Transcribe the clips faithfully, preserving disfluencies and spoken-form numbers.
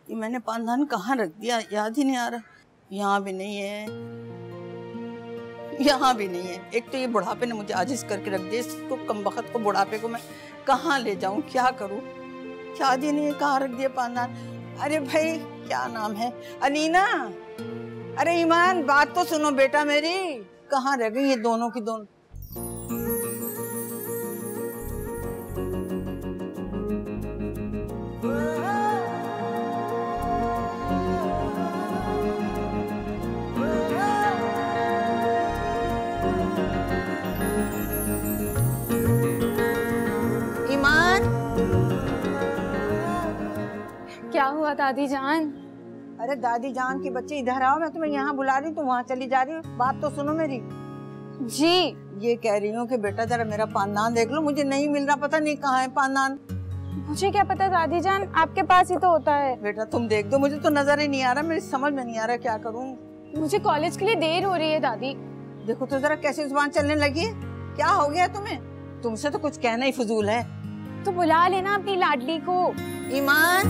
ये मैंने पानदान कहाँ रख दिया, याद ही नहीं आ रहा। यहाँ भी नहीं है, यहाँ भी नहीं है। एक तो ये बुढ़ापे ने मुझे आजिज करके रख दिया, इसको कमबख्त को, बुढ़ापे को मैं कहाँ ले जाऊँ, क्या करूँ? याद ही नहीं है कहाँ रख दिया पानदान। अरे भाई क्या नाम है, अलीना, अरे ईमान बात तो सुनो बेटा मेरी, कहाँ रह गई ये दोनों की दोनों? क्या हुआ दादी जान? अरे दादी जान की बच्चे इधर आओ, मैं तुम्हें यहाँ बुला रही, तुम वहाँ चली जा रही हो। बात तो सुनो मेरी। जी ये कह रही हूँ कि बेटा जरा मेरा पानदान देख लो, मुझे नहीं मिल रहा, पता नहीं कहाँ है पानदान। मुझे क्या पता दादी जान, आपके पास ही तो होता है। बेटा तुम देख दो, मुझे तो नजर ही नहीं आ रहा, मेरी समझ में नहीं आ रहा क्या करूँ। मुझे कॉलेज के लिए देर हो रही है दादी। देखो तो जरा कैसी जुबान चलने लगी है, क्या हो गया तुम्हें? तुमसे तो कुछ कहना ही फजूल है। तो बुला लेना अपनी लाडली को। ईमान,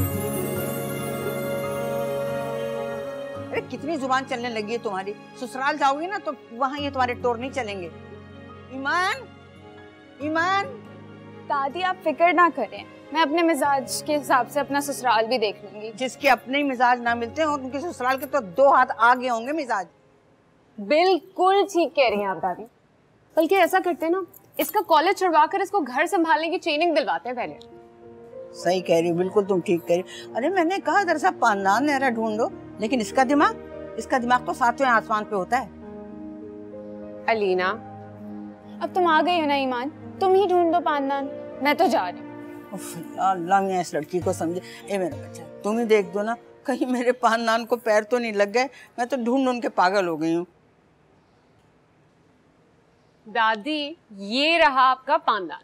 अरे कितनी जुबान चलने लगी है तुम्हारी। ससुराल जाओगी ना तो वहाँ ये तुम्हारे टोर नहीं चलेंगे। ईमान, ईमान। दादी आप फिक्र ना करें, मैं अपने मिजाज के हिसाब से अपना ससुराल भी देख लूंगी। जिसके अपने ही मिजाज ना मिलते हैं, उनके ससुराल के तो दो हाथ आगे होंगे मिजाज। बिल्कुल ठीक कह रही हैं आप दादी। बल्कि ऐसा करते हैं ना, इसका कॉलेज छुड़वाकर इसको घर संभालने की ट्रेनिंग दिलवाते हैं पहले। सही कह रही हो, बिल्कुल तुम ठीक कह रही हो। अरे मैंने कहा दरअसल पानदान नहरा ढूंढो, लेकिन इसका दिमाग इसका दिमाग तो सातवें आसमान पे होता है। अलीना, अब तुम आ गई हो ना ईमान, तुम ही ढूंढ दो पानदान, मैं तो जा रही हूँ। अल्लाह मियां इस लड़की को समझे। ए मेरा बच्चा, तुम ही देख दो ना, कहीं मेरे पानदान को पैर तो नहीं लग गए, मैं तो ढूंढ ढूंढ के पागल हो गई हूँ। दादी ये रहा आपका पानदान।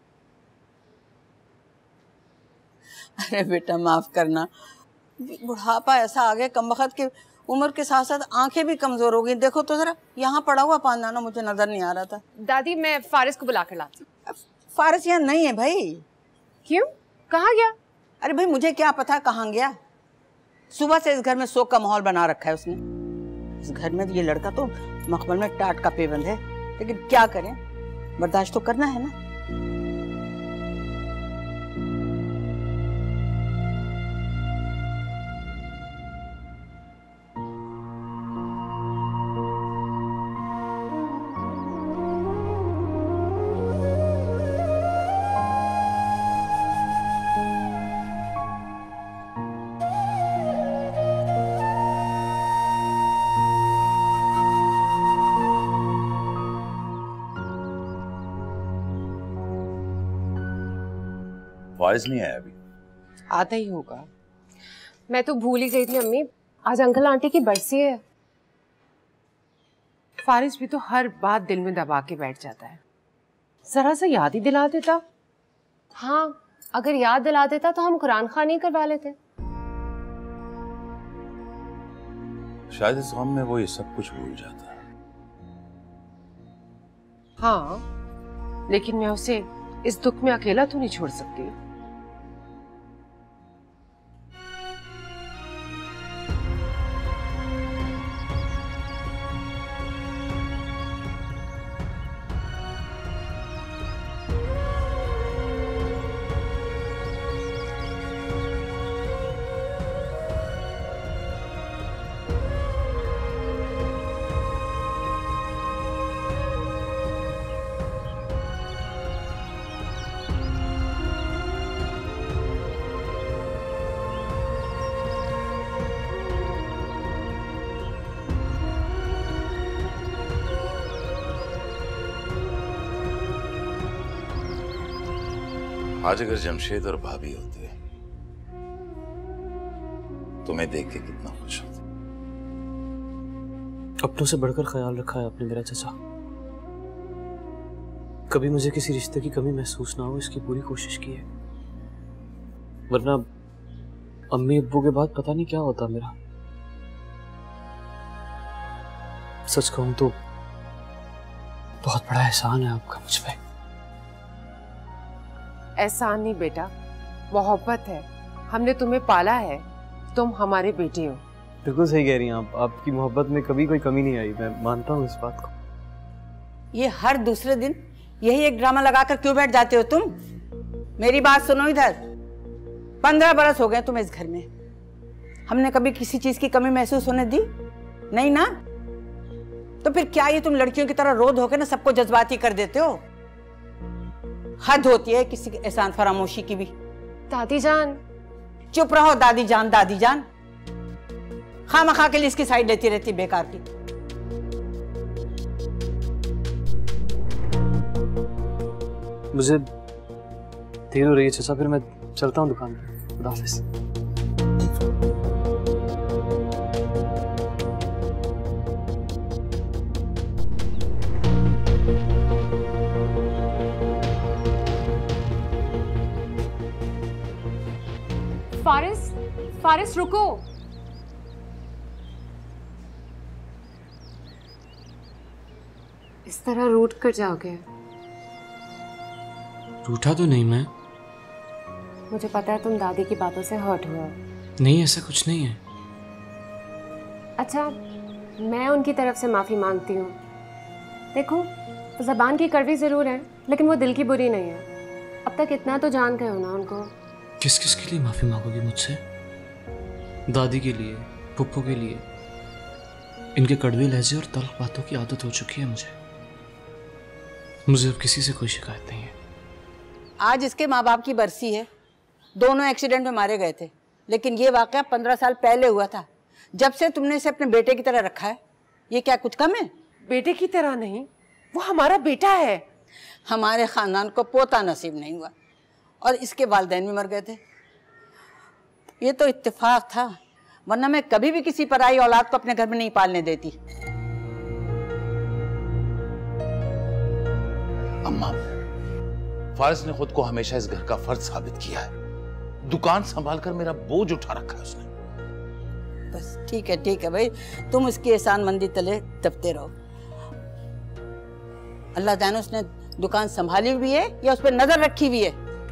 अरे बेटा माफ करना, बुढ़ापा ऐसा आ गया, कमबख्त की उम्र के साथ साथ आंखें भी कमजोर हो गई। देखो तो जरा, यहाँ पड़ा हुआ पानदाना मुझे नजर नहीं आ रहा था। दादी मैं फारिस को बुला कर लाती हूँ। फारिस यहाँ नहीं है भाई। क्यों, कहाँ गया? अरे भाई मुझे क्या पता कहाँ गया। सुबह से इस घर में शोक का माहौल बना रखा है उसने। इस घर में ये लड़का तो मखमल में टाट का पेबंद है, लेकिन क्या करें, बर्दाश्त तो करना है ना। फारिस नहीं आया अभी? आता ही होगा। मैं तो भूल ही गई थी अम्मी, आज अंकल आंटी की बरसी है। फारिस भी तो हर बात दिल में दबा के बैठ जाता है, जरा सा याद ही दिला देता। हाँ, अगर याद दिला देता तो हम कुरान खानी करवा लेते। शायद इस गम में वो ये सब कुछ भूल जाता है। हाँ, लेकिन मैं उसे इस दुख में अकेला तो नहीं छोड़ सकती। आज अगर जमशेद और भाभी होते तुम्हें देख के कितना खुश होता। अपनों से बढ़कर ख्याल रखा है आपने मेरा चाचा। कभी मुझे किसी रिश्ते की कमी महसूस ना हो, इसकी पूरी कोशिश की है। वरना अम्मी अब्बू के बाद पता नहीं क्या होता मेरा। सच कहूं तो बहुत बड़ा एहसान है आपका मुझ पे। एहसान नहीं बेटा, मोहब्बत है। हमने तुम्हें पाला है, तुम हमारे बेटे हो। बिल्कुल सही कह रही हैं आप, आपकी मोहब्बत में कभी कोई कमी नहीं आई, मैं मानता हूँ इस बात को। ये हर दूसरे दिन यही एक ड्रामा लगाकर क्यों बैठ जाते हो तुम? मेरी बात सुनो इधर। पंद्रह बरस हो गए तुम्हें इस घर में, हमने कभी किसी चीज की कमी महसूस होने दी? नहीं ना? तो फिर क्या ये तुम लड़कियों की तरह रोध होकर ना सबको जज्बाती कर देते हो? हद होती है किसी के एहसान फरामोशी की भी। दादी जान। चुप रहो दादी जान, दादी जान। खामखा के लिए इसकी साइड लेती रहती बेकार की। मुझे देर हो रही है चाचा, फिर मैं चलता हूँ दुकान पे। खुदा हाफिज़। फारिस, फारिस रुको। इस तरह रूठ कर जाओगे? रूठा तो नहीं मैं। मुझे पता है तुम दादी की बातों से हर्ट हुआ। नहीं, ऐसा कुछ नहीं है। अच्छा, मैं उनकी तरफ से माफ़ी मांगती हूँ। देखो, ज़बान की कड़वी ज़रूर है, लेकिन वो दिल की बुरी नहीं है। अब तक इतना तो जान गए हो ना उनको। किस किस के लिए माफ़ी मांगोगी मुझसे? दादी के लिए, पुप्पो के लिए। इनके कड़वे लहजे और तल्ख बातों की आदत हो चुकी है मुझे। मुझे अब किसी से कोई शिकायत नहीं है। आज इसके माँ बाप की बरसी है। दोनों एक्सीडेंट में मारे गए थे, लेकिन ये वाकया पंद्रह साल पहले हुआ था। जब से तुमने इसे अपने बेटे की तरह रखा है, ये क्या कुछ कम है? बेटे की तरह नहीं, वो हमारा बेटा है। हमारे खानदान को पोता नसीब नहीं हुआ और इसके वालिदैन भी मर गए थे। ये तो इत्तेफाक था, वरना मैं कभी भी किसी पराई औलाद को अपने घर में नहीं पालने देती। अम्मा, फारिस ने खुद को हमेशा इस घर का फर्द साबित किया है। दुकान संभालकर मेरा बोझ उठा रखा है उसने। बस ठीक है ठीक है भाई, तुम उसकी एहसानमंदी तले दबते रहो। अल्लाह जाने उसने दुकान संभाली भी है या उस पर नजर रखी हुई है।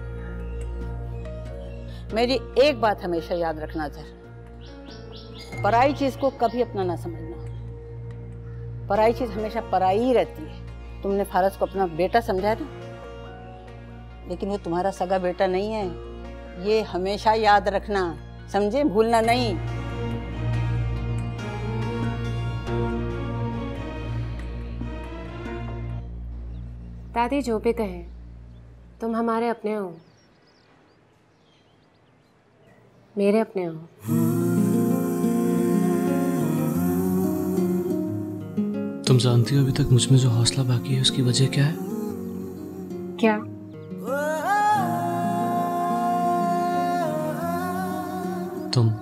मेरी एक बात हमेशा याद रखना सर, पराई चीज को कभी अपना ना समझना। पराई चीज हमेशा पराई ही रहती है। तुमने फारस को अपना बेटा समझा ना, लेकिन वो तुम्हारा सगा बेटा नहीं है। ये हमेशा याद रखना, समझे? भूलना नहीं। दादी जो भी कहे, तुम हमारे अपने हो, मेरे अपने हो। तुम जानती हो अभी तक मुझ में जो हौसला बाकी है उसकी वजह क्या है? क्या? तुम।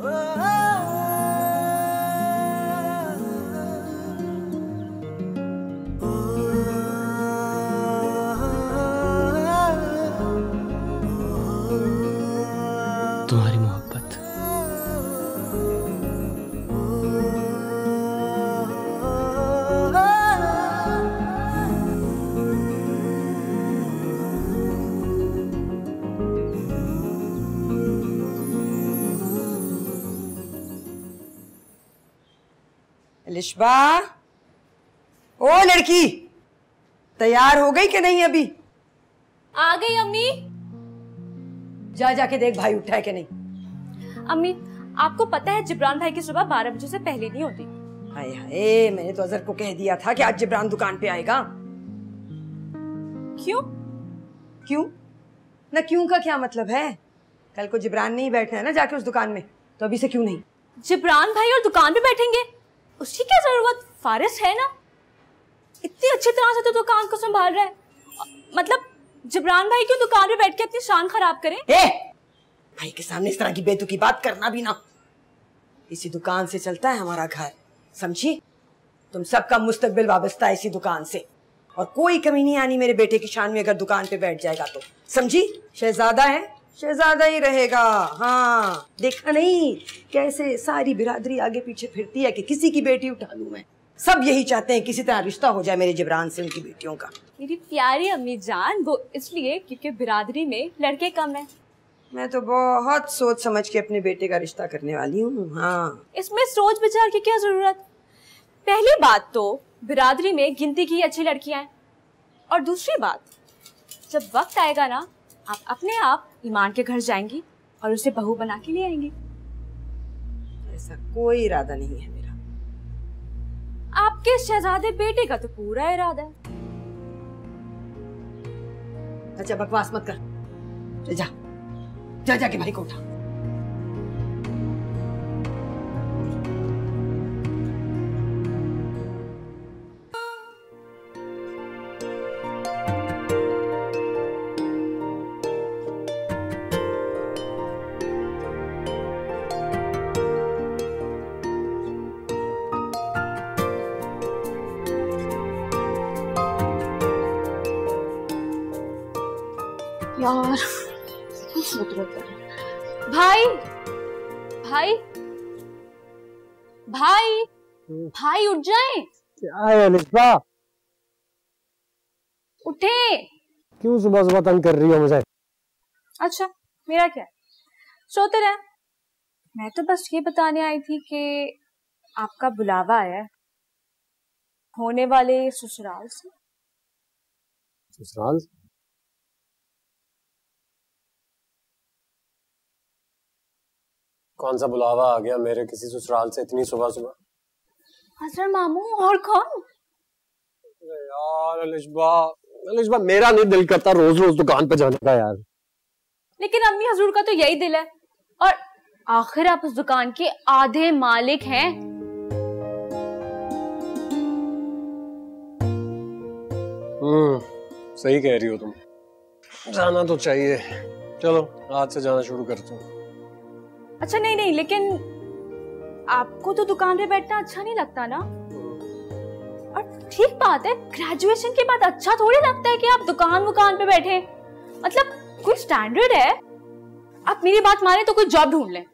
तुम्हारी मोहब्बत। लिशबा, ओ लड़की, तैयार हो गई कि नहीं? अभी आ गई अम्मी। जा जाके देख भाई उठा है कि नहीं। अम्मी, आपको पता है जिब्रान भाई की सुबह बारह बजे से पहले नहीं होती। हाय हाय, मैंने तो अजहर को कह दिया था कि आज जिब्रान दुकान पे आएगा। क्यों? क्यों ना क्यों का क्या मतलब है? कल को जिब्रान नहीं बैठना है ना जाके उस दुकान में, तो अभी से क्यों नहीं? जिब्रान भाई और दुकान पे बैठेंगे, उसकी क्या जरूरत? फारिस है ना, इतनी अच्छी तरह से तो दुकान को संभाल रहा है। मतलब जिब्रान भाई क्यों दुकान पे बैठ के अपनी शान खराब करें? ए, भाई के सामने इस तरह की बेतुकी बात करना भी ना। इसी दुकान से चलता है हमारा घर, समझी? तुम सबका मुस्तकबिल वाबस्ता है इसी दुकान से, और कोई कमी नहीं आनी मेरे बेटे की शान में अगर दुकान पे बैठ जाएगा तो, समझी? शहजादा है, शहजादा ही रहेगा। हाँ, देखा नहीं कैसे सारी बिरादरी आगे पीछे फिरती है कि किसी की बेटी उठा लूं मैं। सब यही चाहते हैं किसी तरह रिश्ता हो जाए मेरे जिब्रान से उनकी बेटियों का। मेरी प्यारी अम्मी जान, वो इसलिए क्योंकि बिरादरी में लड़के कम हैं। मैं तो बहुत सोच समझ के अपने बेटे का रिश्ता करने वाली हूँ। हाँ, इसमें सोच विचार की क्या जरूरत? पहली बात तो बिरादरी में गिनती की अच्छी लड़कियां हैं, और दूसरी बात, जब वक्त आएगा ना, आप अपने आप ईमान के घर जाएंगी और उसे बहू बना के ले आएंगी। ऐसा कोई इरादा नहीं है मेरा। आपके शहजादे बेटे का तो पूरा इरादा है। अच्छा बकवास मत कर, चल जा जा जाके भाई को उठा। यार भाई भाई भाई भाई उठ जाए। क्या है अलिशा? उठे। क्यों सुबह सुबह तंग कर रही हो मुझे? अच्छा मेरा क्या, सोते रहे। मैं तो बस ये बताने आई थी कि आपका बुलावा आया होने वाले ससुराल से। ससुराल? कौन सा बुलावा आ गया मेरे किसी ससुराल से इतनी सुबह सुबह? हजरत मामू और कौन? यार अलिशबा, अलिशबा मेरा नहीं दिल करता रोज रोज दुकान पे जाने का यार। लेकिन अम्मी हजूर का तो यही दिल है, और आखिर आप उस दुकान के आधे मालिक हैं। हम्म सही कह रही हो तुम, जाना तो चाहिए। चलो आज से जाना शुरू करते हो। अच्छा नहीं नहीं, लेकिन आपको तो दुकान पे बैठना अच्छा नहीं लगता ना? और ठीक बात है, ग्रेजुएशन के बाद अच्छा थोड़ी लगता है कि आप दुकान वुकान पे बैठे। मतलब कोई स्टैंडर्ड है। आप मेरी बात माने तो कोई जॉब ढूंढ लें।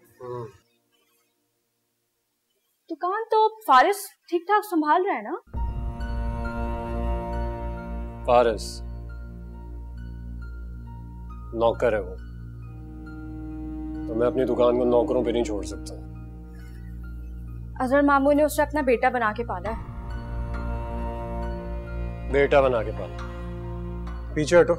दुकान तो फारिस ठीक ठाक संभाल रहा है ना? फारिस नौकर है वो, तो मैं अपनी दुकान को नौकरों पे नहीं छोड़ सकता। अजहर मामू ने उसे अपना बेटा बना के पाला है। बेटा बना के पाला? पीछे हटो।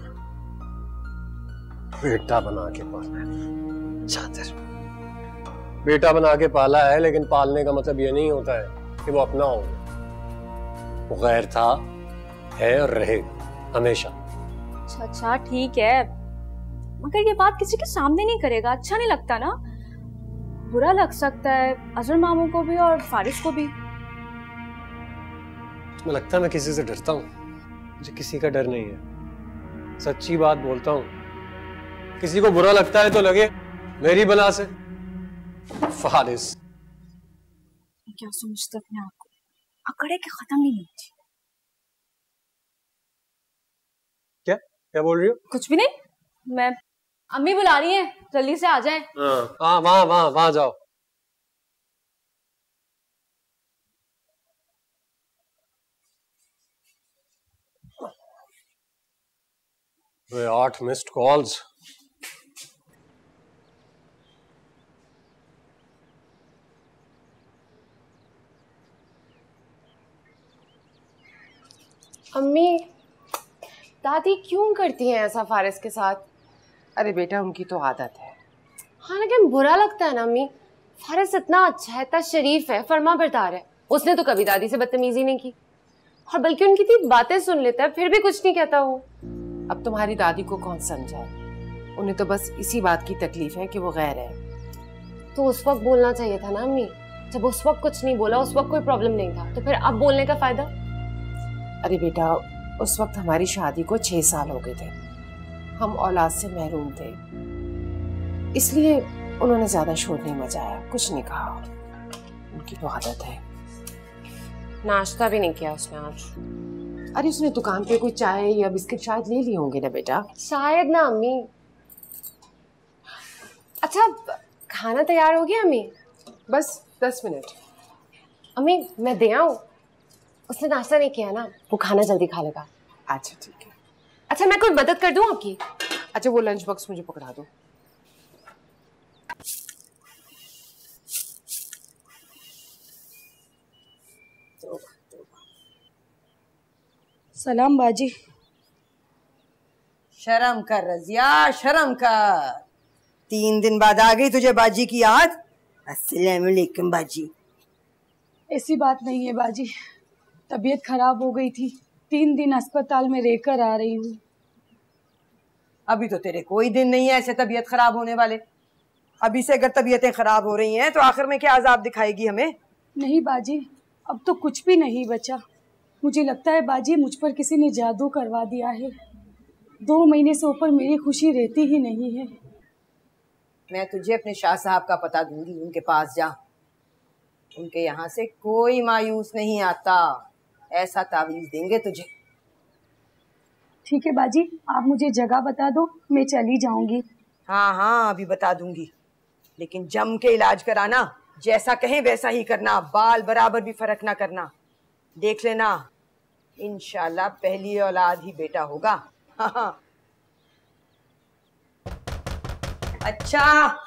बेटा बना के पाला है, चादर। बेटा बना के पाला है, लेकिन पालने का मतलब ये नहीं होता है कि वो अपना हो। वो गैर था, है और रहेगा हमेशा। अच्छा अच्छा ठीक है, मगर ये बात किसी के सामने नहीं करेगा, अच्छा नहीं लगता ना। बुरा लग सकता है अजहर मामू को भी और फारिस को भी। तुम्हें लगता है मैं किसी से डरता हूँ? मुझे किसी का डर नहीं है, सच्ची बात बोलता हूँ। किसी को बुरा लगता है तो लगे मेरी बला से। फारिस क्या समझते अपने आप को, अकड़े के खत्म ही नहीं होती। क्या क्या बोल रही हो? कुछ भी नहीं, मैं अम्मी बुला रही है, जल्दी से आ जाएं। हाँ वहां वहां वहां जाओ। वे आठ मिस्ड कॉल्स। अम्मी, दादी क्यों करती हैं ऐसा फारिस के साथ? अरे बेटा उनकी तो आदत है। हाँ लेकिन बुरा लगता है ना अम्मी। फारिस इतना अच्छा है, इतना शरीफ है, फर्मा बरदार है, उसने तो कभी दादी से बदतमीजी नहीं की, और बल्कि उनकी थी बातें सुन लेता है, फिर भी कुछ नहीं कहता वो। अब तुम्हारी दादी को कौन समझाए, उन्हें तो बस इसी बात की तकलीफ है कि वो गैर है। तो उस वक्त बोलना चाहिए था ना अम्मी, जब उस वक्त कुछ नहीं बोला, उस वक्त कोई प्रॉब्लम नहीं था, तो फिर अब बोलने का फायदा? अरे बेटा उस वक्त हमारी शादी को छह साल हो गए थे, हम औलाद से महरूम थे, इसलिए उन्होंने ज्यादा शोर नहीं मचाया, कुछ नहीं कहा। उनकी तो आदत है। नाश्ता भी नहीं किया उसने आज? अरे उसने दुकान पे कोई चाय या बिस्किट शायद ले लिए होंगे ना बेटा। शायद ना अम्मी। अच्छा खाना तैयार हो गया अम्मी? बस दस मिनट। अम्मी मैं दे आऊं? उसने नाश्ता नहीं किया ना, वो खाना जल्दी खा लेगा। अच्छा ठीक है। अच्छा मैं कोई मदद कर दूं आपकी? अच्छा वो लंच बॉक्स मुझे पकड़ा दो। सलाम बाजी। शर्म कर रजिया, शर्म कर। तीन दिन बाद आ गई तुझे बाजी की याद। अस्सलाम वालेकुम बाजी। ऐसी बात नहीं है बाजी, तबीयत खराब हो गई थी, तीन दिन अस्पताल में रहकर आ रही हूँ। अभी तो तेरे कोई दिन नहीं है ऐसे तबीयत खराब होने वाले। अभी से अगर तबीयतें खराब हो रही हैं तो आखिर में क्या अजाब दिखाएगी हमें? नहीं बाजी, अब तो कुछ भी नहीं बचा। मुझे लगता है बाजी मुझ पर किसी ने जादू करवा दिया है। दो महीने से ऊपर मेरी खुशी रहती ही नहीं है। मैं तुझे अपने शाह साहब का पता दूंगी, उनके पास जा। उनके यहाँ से कोई मायूस नहीं आता, ऐसा तावीज देंगे तुझे। ठीक है बाजी, आप मुझे जगह बता दो, मैं चली जाऊंगी। हाँ हाँ अभी बता दूंगी, लेकिन जम के इलाज कराना, जैसा कहें वैसा ही करना, बाल बराबर भी फर्क ना करना। देख लेना इंशाल्लाह पहली औलाद ही बेटा होगा। हाँ हाँ। अच्छा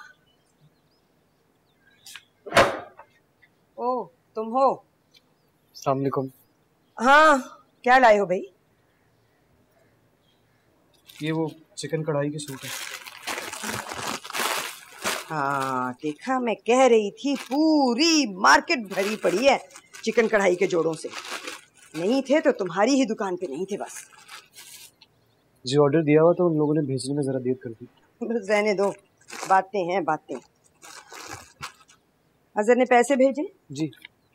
ओ तुम हो? अस्सलाम वालेकुम। हाँ क्या लाए हो भाई? ये वो चिकन कढ़ाई के सूट है। हाँ देखा, मैं कह रही थी पूरी मार्केट भरी पड़ी है चिकन कढ़ाई के जोड़ों से। नहीं थे तो तुम्हारी ही दुकान पे नहीं थे बस। जी ऑर्डर दिया हुआ तो उन लोगों ने भेजने में जरा देर कर दी। रहने दो, बातें हैं बातें। अजहर ने पैसे भेजे? जी।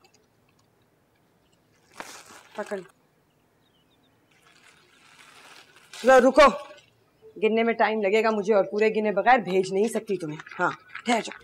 पकड़। जरा रुको, गिनने में टाइम लगेगा मुझे और पूरे गिने बगैर भेज नहीं सकती तुम्हें। हाँ ठहर जाओ।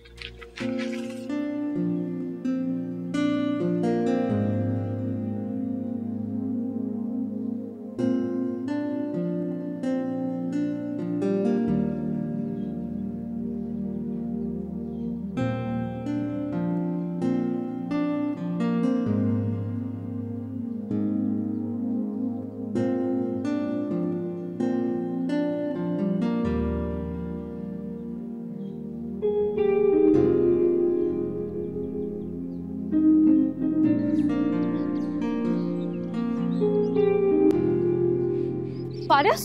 फारिस,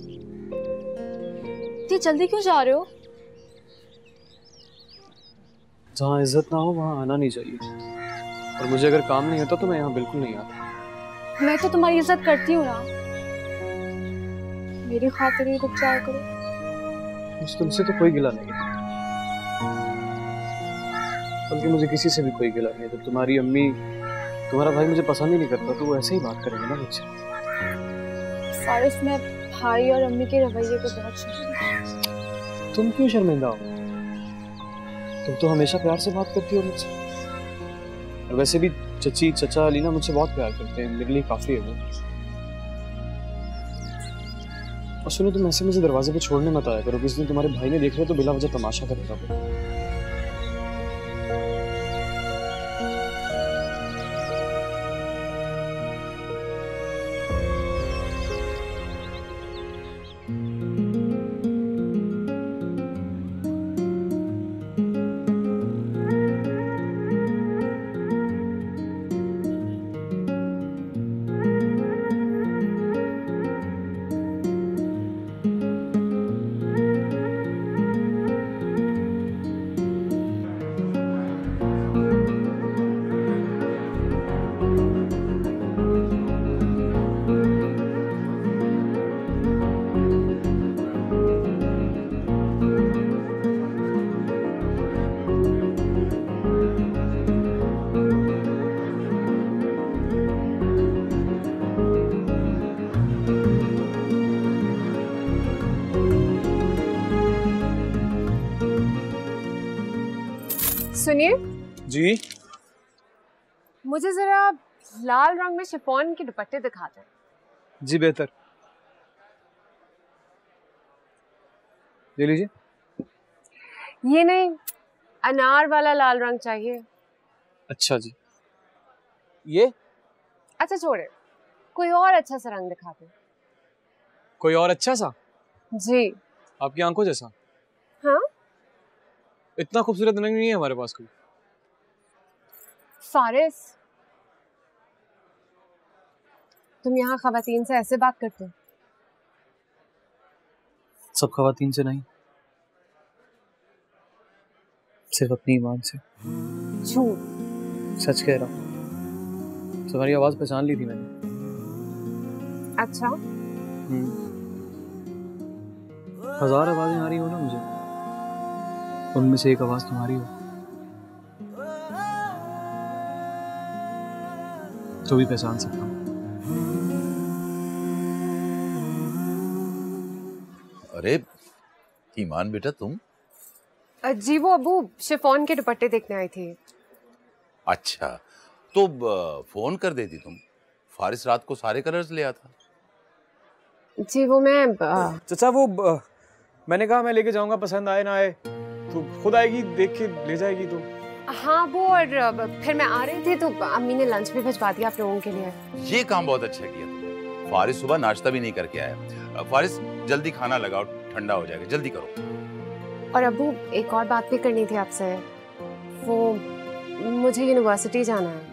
इतनी जल्दी क्यों जा रहे हो? जहाँ इज्जत ना हो वहाँ आना नहीं चाहिए, और मुझे अगर काम नहीं होता तो मैं यहाँ बिल्कुल नहीं आता। मैं तो तुम्हारी इज्जत करती हूँ ना, मेरी खातिर ही रुक जाया करो। मुझे तुमसे तो कोई गिला नहीं, बल्कि मुझे किसी से भी कोई गिला नहीं। जब तुम्हारी अम्मी, तुम्हारा भाई मुझे पसंद ही नहीं करता तो वो ऐसे ही बात करेंगे ना मुझसे। फारिस, मैं भाई और अम्मी के रवैये पे बहुत शर्मिंदा। तुम क्यों शर्मिंदा हो? तुम तो हमेशा प्यार से बात करती हो मुझसे, और वैसे भी चची चचा अलीना मुझसे बहुत प्यार करते हैं, मेरे लिए काफी है वो। और सुनो, तुम ऐसे मुझे दरवाजे पे छोड़ने मत आया करो, किसी दिन तुम्हारे भाई ने देख लिया तो बिला वजह तमाशा करेगा वो। सुनिए जी। मुझे जरा लाल रंग में शिफॉन के दुपट्टे दिखा दें। जी बेहतर, ले लीजिए। ये नहीं, अनार वाला लाल रंग चाहिए। अच्छा जी। ये अच्छा छोड़े, कोई और अच्छा सा रंग दिखा दें। कोई और अच्छा सा? जी। आपकी आंखों जैसा? हाँ। इतना खूबसूरत रंग नहीं है हमारे पास कोई। फारिस, तुम यहाँ खवातीन से ऐसे बात करते हो? सब खवातीन से नहीं, सिर्फ अपनी ईमान से। झूठ। सच कह रहा हूँ, तुम्हारी आवाज पहचान ली थी मैंने। अच्छा? हम्म। हजार आवाजें आ रही हो ना मुझे, उनमें से एक आवाज तुम्हारी हो, तो भी पहचान सकता हूँ। अरे ईमान बेटा, तुम? जी वो अबू शिफॉन के दुपट्टे देखने आई थी। अच्छा, तो फोन कर देती तुम, फारिस रात को सारे कलर्स ले आता। जी वो मैं चाचा वो ब, मैंने कहा मैं लेके जाऊंगा, पसंद आए ना आए तो खुद आएगी, देख के ले जाएगी। तो हाँ वो, और फिर मैं आ रही थी तो अम्मी ने लंच भी भिजवा दिया आप लोगों के लिए। ये काम बहुत अच्छा किया तुमने। फारिस सुबह नाश्ता भी नहीं करके आया। फारिस जल्दी खाना लगाओ, ठंडा हो जाएगा, जल्दी करो। और अबू एक और बात भी करनी थी आपसे, वो मुझे यूनिवर्सिटी जाना है।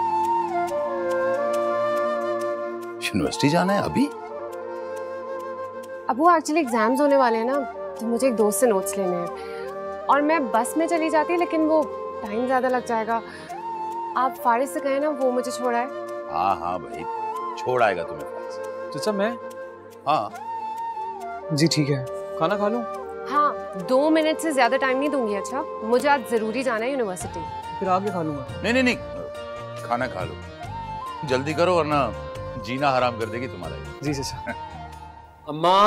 यूनिवर्सिटी जाना है अभी? अबू एक्चुअली एग्जाम्स होने वाले हैं ना, तो मुझे एक दोस्त से नोट्स लेने हैं और मैं बस में चली जाती, लेकिन वो टाइम ज्यादा लग जाएगा। आप फारिस से कहें ना वो मुझे छोड़ा है। हाँ हाँ भाई, छोड़ आएगा तुम्हें फारिस। चाचा मैं? हाँ जी ठीक है, खाना खा लूं? हाँ, दो मिनट से ज्यादा टाइम नहीं दूंगी। अच्छा, मुझे आज जरूरी जाना है यूनिवर्सिटी। फिर आगे खा लूंगा। नहीं नहीं नहीं, खाना खा लो, जल्दी करो वरना जीना हराम कर देगी तुम्हारा। जी चाचा। अम्मा,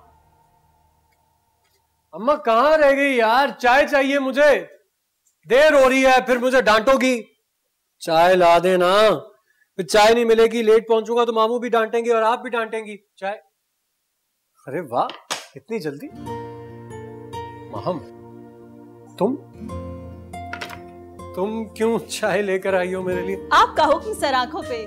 अम्मा कहाँ रह गई यार? चाय चाहिए मुझे, देर हो रही है, फिर मुझे डांटोगी। चाय ला देना, फिर चाय नहीं मिलेगी, लेट पहुंचूंगा तो मामू भी डांटेंगे और आप भी डांटेंगी। चाय। अरे वाह, इतनी जल्दी? महम, तुम तुम क्यों चाय लेकर आई हो मेरे लिए? आपका हुक्म सर आंखों पे।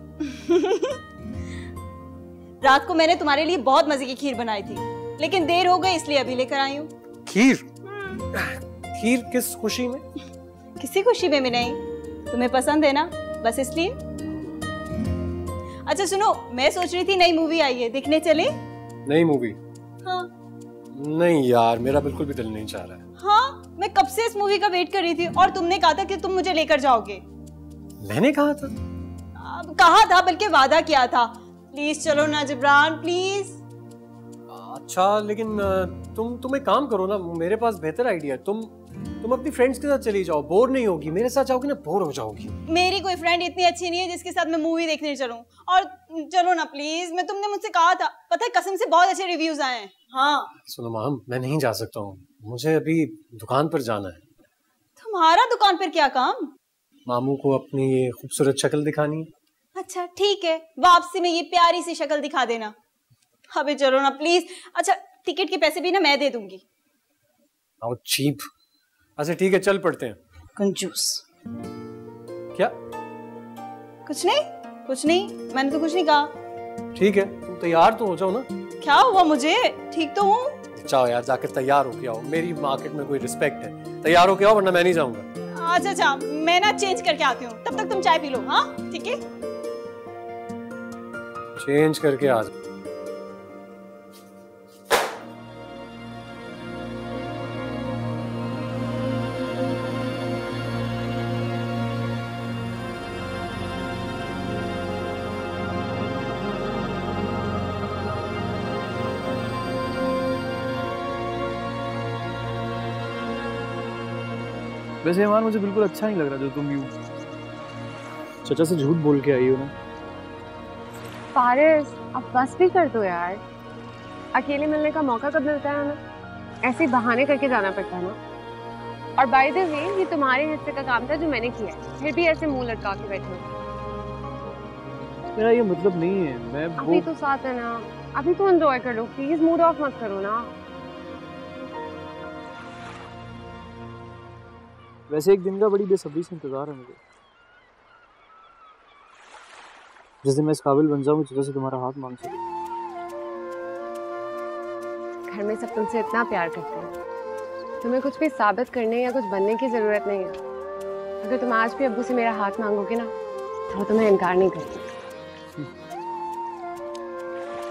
रात को मैंने तुम्हारे लिए बहुत मजे की खीर बनाई थी, लेकिन देर हो गई इसलिए अभी लेकर आई हूँ। खीर? खीर किस खुशी में? किसी खुशी में भी नहीं, तुम्हें पसंद है ना, बस इसलिए। अच्छा सुनो, मैं सोच रही थी नई मूवी आई है, देखने चले? नई मूवी? हाँ। नहीं यार, मेरा बिल्कुल भी दिल नहीं चाह रहा है। हाँ, मैं कब से इस मूवी का वेट कर रही थी और तुमने कहा था कि तुम मुझे लेकर जाओगे। मैंने कहा था? अब कहा था, बल्कि वादा किया था। प्लीज चलो ना जिब्रान, प्लीज। अच्छा लेकिन तुम तुम एक काम करो ना, मेरे पास बेहतर आइडिया है। तुम तुम अपनी फ्रेंड्स के साथ चली जाओ, बोर नहीं होगी। मेरे साथ जाओगी ना, बोर हो जाओगी। मेरी कोई फ्रेंड इतनी अच्छी नहीं है जिसके साथ मैं मूवी देखने चलूं। और चलो ना प्लीज, मैं तुमने मुझसे कहा था, पता है कसम से बहुत अच्छे रिव्यूज आए हैं। हाँ सुनो माम, मैं नहीं जा सकता हूँ, मुझे अभी दुकान पर जाना है। तुम्हारा दुकान पर क्या काम? मामू को अपनी ये खूबसूरत शक्ल दिखानी है। अच्छा ठीक है, वापसी में ये प्यारी सी शक्ल दिखा देना। अबे चलो ना प्लीज। अच्छा टिकट के पैसे भी ना मैं दे दूंगी। आओ चीप। अच्छा ठीक है, चल पड़ते हैं। कंजूस। क्या? कुछ नहीं कुछ नहीं, मैंने तो कुछ नहीं कहा। ठीक है, तुम तैयार तो हो जाओ ना। क्या हुआ मुझे? ठीक तो हूँ। जाओ यार, जाकर तैयार होके आओ। मेरी मार्केट में कोई रिस्पेक्ट है, तैयार होके आओ वरना मैं नहीं जाऊंगा। अच्छा अच्छा, मैं ना चेंज करके आती हूँ, तब तक तुम चाय पी लो। हाँ ठीक है, चेंज करके आ जाओ। वैसे ईमान मुझे बिल्कुल अच्छा नहीं लग रहा जो तुम यूं चाचा से झूठ बोल के आई हो ना। फारिस, अब बस भी कर दो यार। अकेले मिलने का मौका कब मिलता है हमें? ऐसे बहाने करके जाना पड़ता है ना। और बाय द वे, ये तुम्हारे हिस्से का काम था जो मैंने किया, फिर भी ऐसे मुंह लटका के बैठे हो। मेरा ये मतलब नहीं है, मैं अभी तो साथ है ना, अभी तो एंजॉय कर लो प्लीज, मूड ऑफ मत करो ना। वैसे एक दिन का बड़ी बेसब्री से इंतजार है मुझे, जिस दिन मैं इस काबिल बन जाऊंगी चाचा से तुम्हारा हाथ मांग सकूं। घर में सब तुमसे इतना प्यार करते हैं, तुम्हें कुछ भी साबित करने या कुछ बनने की जरूरत नहीं है। अगर तुम आज भी अब्बू से मेरा हाथ मांगोगे ना, तो वो तुम्हें इनकार नहीं करते।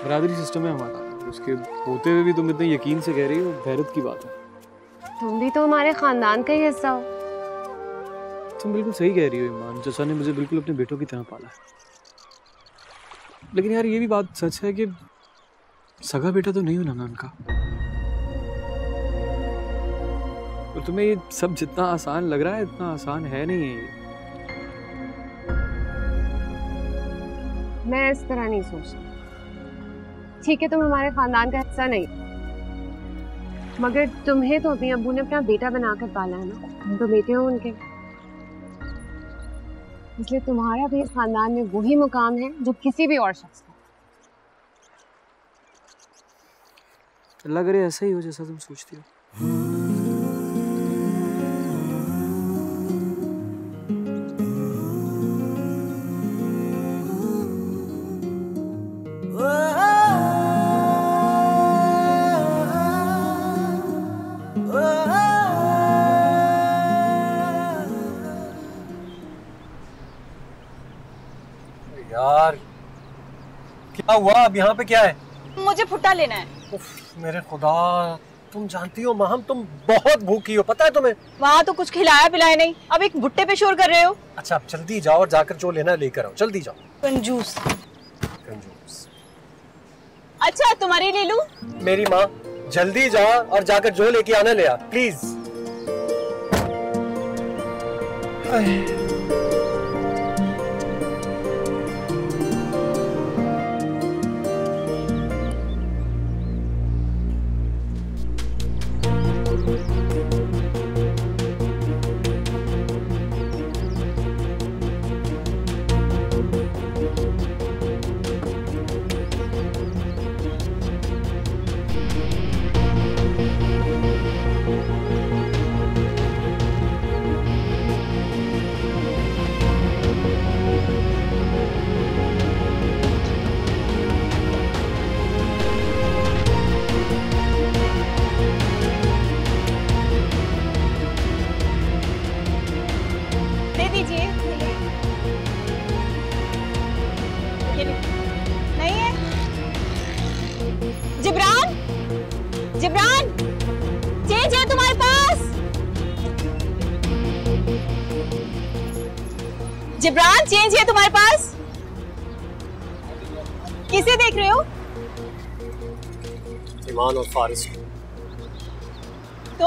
बरादरी सिस्टम है हमारा, उसके होते हुए भी तुम इतने यकीन से कह रही हो, हैरत की बात है। तुम भी तो हमारे खानदान का ही हिस्सा हो। तुम बिल्कुल सही कह रही हो ईमान, चचा ने मुझे बिल्कुल अपने बेटों की तरह पाला है। लेकिन यार ये भी बात सच है कि सगा बेटा तो नहीं हूं ना मैं उनका। और तुम्हें ये सब जितना आसान लग रहा है इतना आसान है नहीं है ये। मैं इस तरह नहीं सोचती। ठीक है, तुम हमारे खानदान का हिस्सा नहीं, मगर तुम्हें तो अपने अब्बू ने अपना बेटा बनाकर पाला है ना, हम तो बेटे हो उनके, इसलिए तुम्हारा भी इस खानदान में वही मुकाम है जो किसी भी और शख्स का। अल्लाह करे ऐसा ही हो जैसा तुम सोचती हो। यार क्या हुआ? अब यहाँ पे क्या है? मुझे भुट्टा लेना है। उफ, मेरे खुदा, तुम जानती हो माहम तुम बहुत भूखी हो, पता है तुम्हें? वहाँ तो कुछ खिलाया पिलाया नहीं, अब एक भुट्टे पे शोर कर रहे हो। अच्छा अब जल्दी जाओ और जाकर जो लेना लेकर आओ, जल्दी जाओ। कंजूस कंजूस। अच्छा तुम्हारी ले लूं? मेरी माँ, जल्दी जा और जाकर जो लेके आना ले आ प्लीज। जिब्रान, जिब्रान, चेंज है तुम्हारे पास? जिब्रान, चेंज है तुम्हारे पास? किसे देख रहे हो? ईमान और फारिस। तो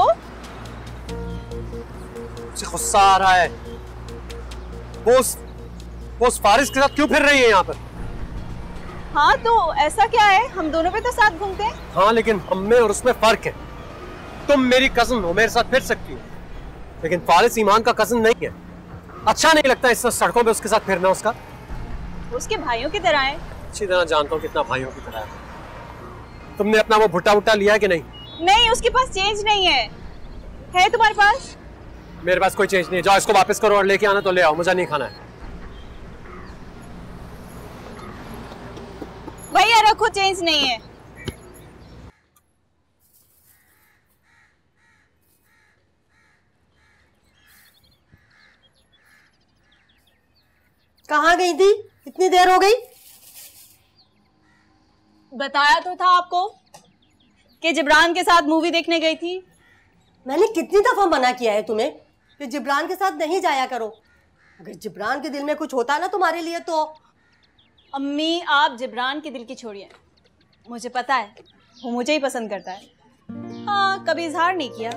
मुझे गुस्सा आ रहा है। वो उस, वो उस फारिस के साथ क्यों फिर रही है यहाँ पर? हाँ तो ऐसा क्या है, हम दोनों पे तो साथ घूमते हैं। हाँ लेकिन हम में और उसमें फर्क है। तुम मेरी कजन हो, मेरे साथ फिर सकती हो, लेकिन फारिस ईमान का कजन नहीं है। अच्छा नहीं लगता इस सड़कों पे उसके साथ फिरना। उसका उसके भाइयों की तरह है। अच्छी तरह जानता हूँ कितना भाइयों की तरह है। तुमने अपना वो भुट्टा वुट्टा लिया कि नहीं? नहीं, उसके पास चेंज नहीं है। है तुम्हारे पास? मेरे पास कोई चेंज नहीं है। जाओ इसको वापस करो और लेके आना तो ले आओ, मुझे नहीं खाना है। भैया रखो, चेंज नहीं है। कहाँ गई थी? इतनी देर हो गई। बताया तो था आपको कि जिब्रान के साथ मूवी देखने गई थी। मैंने कितनी दफा मना किया है तुम्हें कि जिब्रान के साथ नहीं जाया करो। अगर जिब्रान के दिल में कुछ होता ना तुम्हारे लिए तो। अम्मी आप जिब्रान के दिल की छोड़िए, मुझे पता है वो मुझे ही पसंद करता है। हाँ कभी इजहार नहीं किया।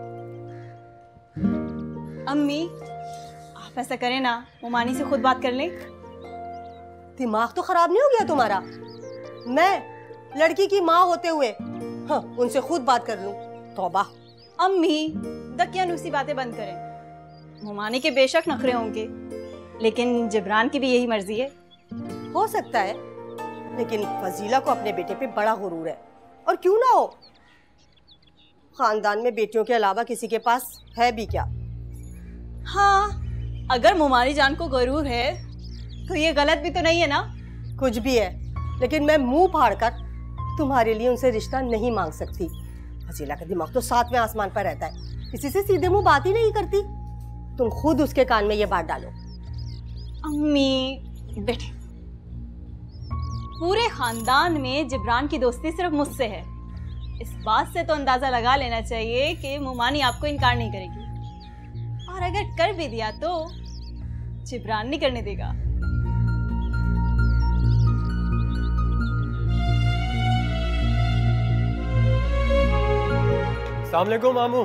अम्मी आप ऐसा करें ना, मोमानी से खुद बात कर लें। दिमाग तो खराब नहीं हो गया तुम्हारा? मैं लड़की की माँ होते हुए हाँ, उनसे खुद बात कर लूं। तौबा। अम्मी दकियानुसी बातें बंद करें। मोमानी के बेशक नखरे होंगे, लेकिन जिब्रान की भी यही मर्जी है। हो सकता है, लेकिन फजीला को अपने बेटे पे बड़ा गुरूर है। और क्यों ना हो, खानदान में बेटियों के अलावा किसी के पास है भी क्या? हाँ अगर मोमानी जान को गुरूर है तो ये गलत भी तो नहीं है ना? कुछ भी है, लेकिन मैं मुंह फाड़ कर तुम्हारे लिए उनसे रिश्ता नहीं मांग सकती। फजीला का दिमाग तो सातवें आसमान पर रहता है, किसी से सीधे मुंह बात ही नहीं करती। तुम खुद उसके कान में ये बात डालो। अम्मी बेटे, पूरे खानदान में जिब्रान की दोस्ती सिर्फ मुझसे है। इस बात से तो अंदाजा लगा लेना चाहिए कि मुमानी आपको इनकार नहीं करेगी, और अगर कर भी दिया तो जिब्रान नहीं करने देगा। अस्सलाम वालेकुम मामू।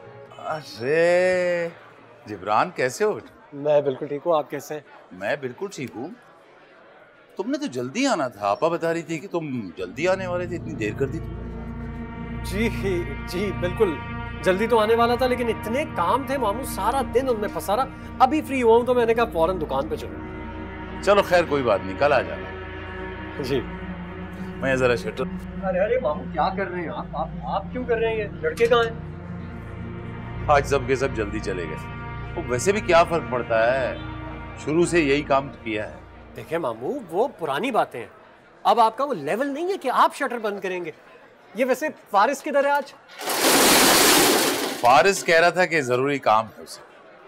अरे जिब्रान, कैसे हो? मैं बिल्कुल ठीक हूँ, आप कैसे हैं? मैं बिल्कुल ठीक हूँ। तुमने तो जल्दी आना था, आपा बता रही थी कि तुम जल्दी आने वाले थे, इतनी देर कर दी तुम। जी जी बिल्कुल जल्दी तो आने वाला था, लेकिन इतने काम थे मामू, सारा दिन उनमें फंसा रहा। अभी फ्री हुआ हूँ तो मैंने कहा फौरन दुकान पे चलो। चलो खैर कोई बात नहीं, कल आ जाना। जी। मैं जरा शटर। अरे अरे मामू क्या कर रहे हैं आप आप आप क्यों कर रहे हैं? ये लड़के कहाँ हैं? आज सब के सब जल्दी चले गए। वो वैसे भी क्या फर्क पड़ता है, शुरू से यही काम किया है। देखिए मामू, वो पुरानी बातें हैं, अब आपका वो लेवल नहीं है कि आप शटर बंद करेंगे। ये वैसे फारिस किधर है आज? फारिस कह रहा था कि जरूरी काम है उसे।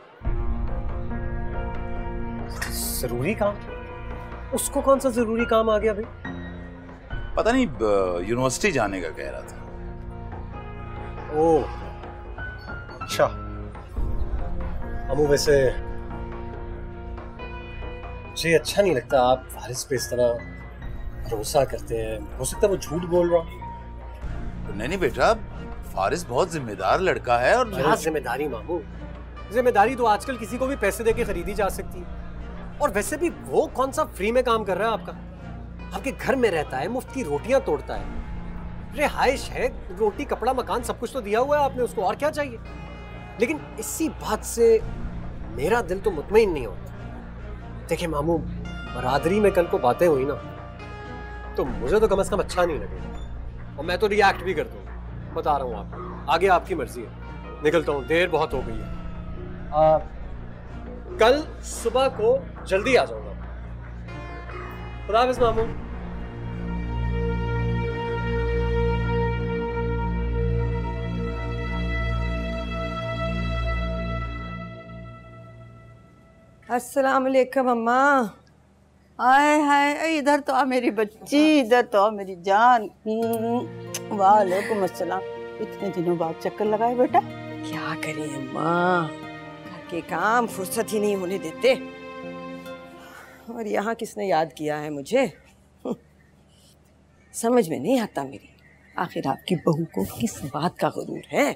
जरूरी काम? उसको कौन सा जरूरी काम आ गया भाई? पता नहीं, यूनिवर्सिटी जाने का कह रहा था। ओह अच्छा। अमू वैसे मुझे अच्छा नहीं लगता आप फारिस पे इस तरह भरोसा करते हैं। हो सकता है वो झूठ बोल रहा हो। नहीं नहीं बेटा, फारिस बहुत जिम्मेदार लड़का है। और क्या जिम्मेदारी मामू? जिम्मेदारी तो आजकल किसी को भी पैसे देके खरीदी जा सकती है। और वैसे भी वो कौन सा फ्री में काम कर रहा है आपका? आपके घर में रहता है, मुफ्त की रोटियां तोड़ता है, रिहाइश है, रोटी कपड़ा मकान सब कुछ तो दिया हुआ है आपने उसको, और क्या चाहिए? लेकिन इसी बात से मेरा दिल तो मुतमईन नहीं होता। देखिए मामू, बरादरी में कल को बातें हुई ना तो मुझे तो कम से कम अच्छा नहीं लगेगा, और मैं तो रिएक्ट भी कर दूंगा। बता रहा हूँ आपको, आगे आपकी मर्जी है। निकलता हूँ, देर बहुत हो गई है। आ, कल सुबह को जल्दी आ जाऊंगा। खुदा हाफिज़ मामू। अस्सलाम वालेकुम अम्मा। आए हाय, इधर तो आ मेरी बच्ची, इधर तो आ मेरी जान। वालेकुम अस्सलाम। इतने दिनों बाद चक्कर लगाए बेटा। क्या करें अम्मा, घर के काम फुर्सत ही नहीं होने देते। और यहाँ किसने याद किया है मुझे? समझ में नहीं आता मेरी, आखिर आपकी बहू को किस बात का गुरूर है?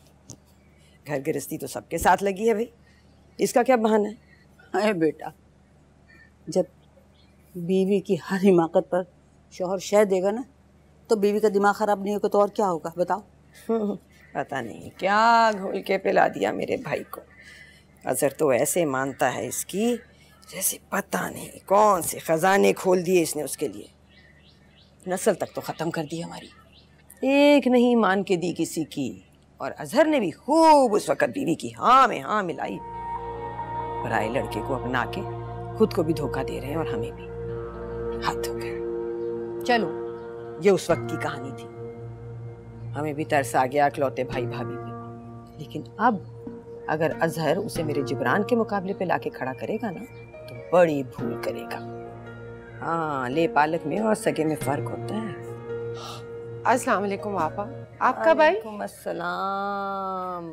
घर गृहस्थी तो सबके साथ लगी है भाई, इसका क्या बहाना है? अरे बेटा, जब बीवी की हर हिमाकत पर शौहर शह देगा ना, तो बीवी का दिमाग खराब नहीं होगा तो और क्या होगा बताओ? पता नहीं क्या घोल के पिला दिया मेरे भाई को। अजहर तो ऐसे मानता है इसकी जैसे पता नहीं कौन से खजाने खोल दिए इसने उसके लिए। नस्ल तक तो ख़त्म कर दी हमारी, एक नहीं मान के दी किसी की। और अजहर ने भी खूब उस वक़्त बीवी की हाँ में हाँ मिलाई। पराए लड़के को अपना के खुद को भी धोखा दे रहे हैं और हमें भी। हाथ हो गया। चलो, ये उस वक्त की कहानी थी, हमें भी तरस आ गया इकलौते भाई भाभी पे। लेकिन अब अगर अजहर उसे मेरे जिब्रान के मुकाबले पे लाके खड़ा करेगा ना तो बड़ी भूल करेगा। हाँ, ले पालक में और सगे में फर्क होता है। अस्सलाम वालेकुम आपा, आप कब आई? वालेकुम अस्सलाम।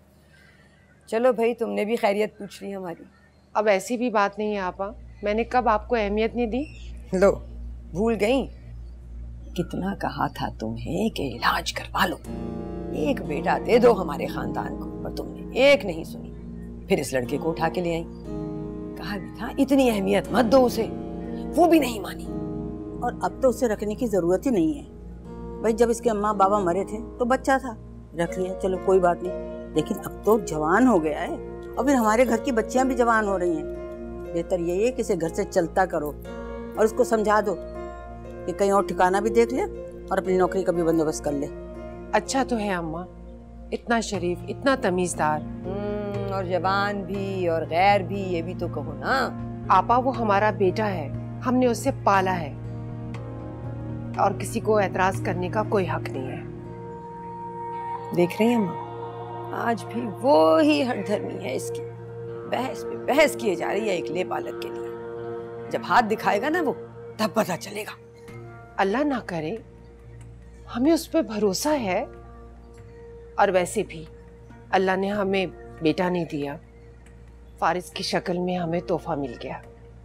चलो भाई, तुमने भी खैरियत पूछ ली हमारी। अब ऐसी भी बात नहीं है आपा, मैंने कब आपको अहमियत नहीं दी? लो, भूल गई? कितना कहा था तुम्हें कि इलाज करवा लो, एक बेटा दे दो हमारे खानदान को, और तुमने एक नहीं सुनी। फिर इस लड़के को उठा के ले आई। कहा भी था इतनी अहमियत मत दो उसे, वो भी नहीं मानी। और अब तो उसे रखने की जरूरत ही नहीं है भाई। जब इसके अम्मा बाबा मरे थे तो बच्चा था, रख लिया, चलो कोई बात नहीं। लेकिन अब तो जवान हो गया है, और फिर हमारे घर की बच्चियां भी जवान हो रही हैं। बेहतर यही है कि इसे घर से चलता करो और उसको समझा दो कि कहीं और ठिकाना भी देख ले और अपनी नौकरी का भी बंदोबस्त कर ले। अच्छा तो है अम्मा, इतना शरीफ, इतना तमीजदार, और जवान भी और गैर भी, ये भी तो कहो ना। आपा वो हमारा बेटा है, हमने उसे पाला है, और किसी को एतराज करने का कोई हक नहीं है। देख रही हैं माँ, आज भी वो ही हठधर्मी है इसकी, बहस पे बहस किए जा रही है एक ले पालक के लिए। जब हाथ दिखाएगा ना वो, तब पता चलेगा। अल्लाह ना करे, हमें उस पर भरोसा है। और वैसे भी अल्लाह ने हमें बेटा नहीं दिया, फारिस की शक्ल में हमें तोहफा मिल गया।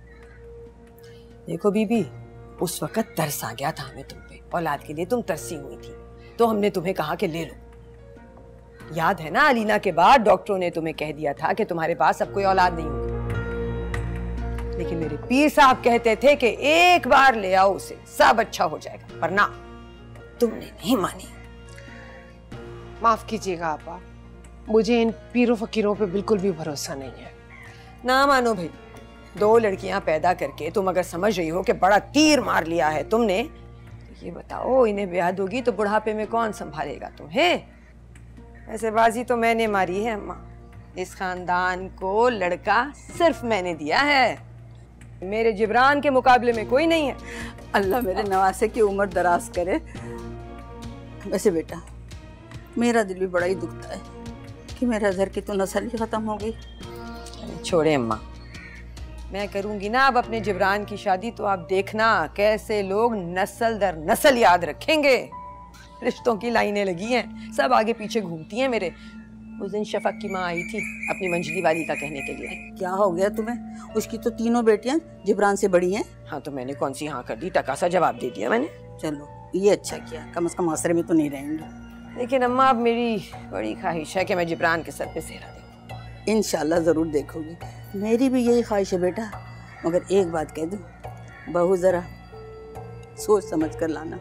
देखो बीबी, उस वक्त तरस आ गया था हमें तुम पे, औलाद के लिए तुम तरसी हुई थी, तो हमने तुम्हें कहा कि ले लो। याद है ना, अलीना के बाद डॉक्टरों ने तुम्हें कह दिया था कि तुम्हारे पास अब कोई औलाद नहीं होगी, लेकिन मेरे पीर साहब कहते थे कि एक बार ले आओ उसे, सब अच्छा हो जाएगा, पर ना, तुमने नहीं मानी। माफ कीजिएगा आपा, मुझे इन पीरों फकीरों पे बिल्कुल भी भरोसा नहीं है। ना मानो भाई, दो लड़कियां पैदा करके तुम अगर समझ रही हो कि बड़ा तीर मार लिया है तुमने, तो ये बताओ इन्हें ब्याह दोगी तो बुढ़ापे में कौन संभालेगा तुम्हें? ऐसे बाजी तो मैंने मारी है अम्मा, इस खानदान को लड़का सिर्फ मैंने दिया है, मेरे जिब्रान के मुकाबले में कोई नहीं है। अल्लाह मेरे नवासे की उम्र दराज करे। वैसे बेटा, मेरा दिल भी बड़ा ही दुखता है कि मेरा घर की तो नस्ल ही खत्म हो गई। छोड़े अम्मा, मैं करूंगी ना अब अपने जिब्रान की शादी, तो आप देखना कैसे लोग नस्ल दर नस्ल याद रखेंगे। रिश्तों की लाइनें लगी हैं, सब आगे पीछे घूमती हैं मेरे। उस दिन शफक की माँ आई थी अपनी मंजली वाली का कहने के लिए। क्या हो गया तुम्हें? उसकी तो तीनों बेटियां जिब्रान से बड़ी हैं। हाँ, तो मैंने कौन सी हाँ कर दी, टका सा जवाब दे दिया मैंने। चलो ये अच्छा किया, कम से कम आसरे में तो नहीं रहेंगे। लेकिन अम्मा, अब मेरी बड़ी ख्वाहिश है कि मैं जिब्रान के सर पे सेहरा देखूं। इंशाल्लाह जरूर देखोगी, मेरी भी यही ख्वाहिश है बेटा। मगर एक बात कह दूं, बहू जरा सोच समझ कर लाना।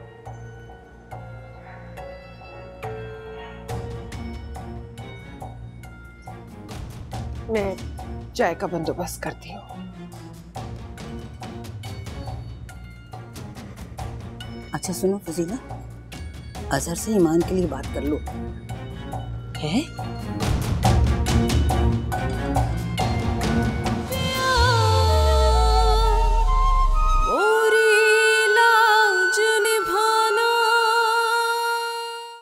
मैं चाय का बंदोबस्त करती हूँ। अच्छा सुनो फजीला, अजहर से ईमान के लिए बात कर लो। है?